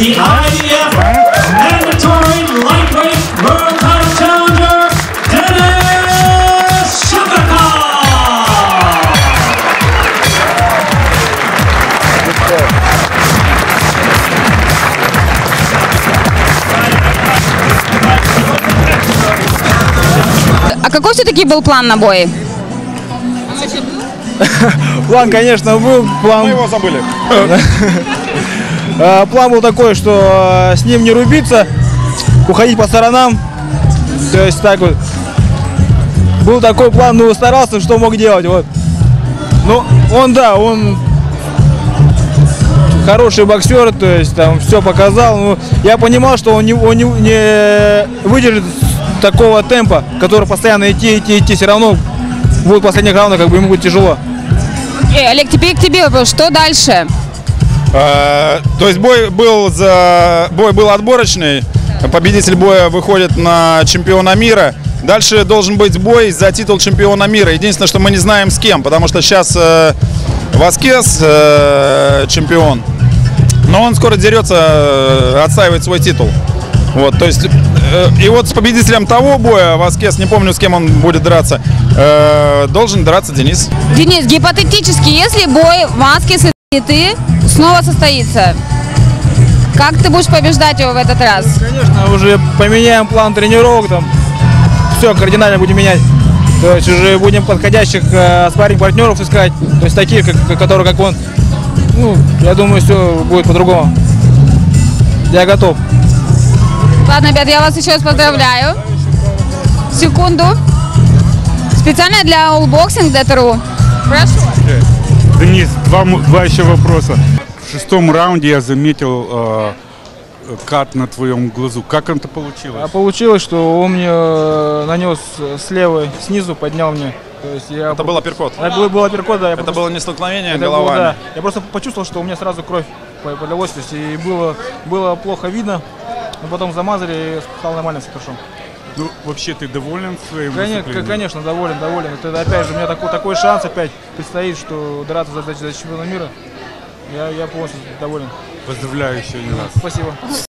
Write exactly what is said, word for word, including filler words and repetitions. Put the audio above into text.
the I D F Mandatory Lightweight World Title Challenger, Denis Shapovalov. А какой все-таки был план на бой? План, конечно, был. План... Мы его забыли. План был такой, что с ним не рубиться, уходить по сторонам. То есть так вот. Был такой план, ну старался, что мог делать. Вот. Ну, он, да, он хороший боксер, то есть там все показал. Ну, я понимал, что он не, он не, не выдержит такого темпа, который постоянно идти, идти, идти, все равно будет в последних раундах, как бы ему будет тяжело. Эй, Олег, теперь к тебе вопрос, что дальше? А, то есть бой был за бой был отборочный. Победитель боя выходит на чемпиона мира. Дальше должен быть бой за титул чемпиона мира. Единственное, что мы не знаем с кем, потому что сейчас э, Васкес э, чемпион, но он скоро дерется, э, отстаивает свой титул. Вот, то есть, э, и вот с победителем того боя, Васкес, не помню, с кем он будет драться, э, должен драться Денис. Денис, гипотетически, если бой Васкес и ты снова состоится, как ты будешь побеждать его в этот раз? Конечно, уже поменяем план тренировок, там, все кардинально будем менять. То есть уже будем подходящих э, спарринг-партнеров искать, то есть таких, как, которые как он. Ну, я думаю, все будет по-другому. Я готов. Ладно, ребят, я вас еще раз поздравляю. Секунду. Специально для Allboxing точка ру. Прошу. Денис, два, два еще вопроса. В шестом раунде я заметил э, кат на твоем глазу. Как это получилось? А получилось, что он мне э, нанес с левой, снизу поднял мне. То есть я Это был апперкот. Это был, был апперкот, да. Я Это просто, было не столкновение это головами. было, да. Я просто почувствовал, что у меня сразу кровь полилась, то есть и было, было плохо видно. Но потом замазали и стало нормально, все хорошо. Ну, вообще ты доволен своим Конечно, выступлением? конечно, доволен, доволен. Это опять же у меня такой, такой шанс опять предстоит, что драться за, за, за чемпиона мира. Я, я полностью доволен. Поздравляю еще не раз. Спасибо.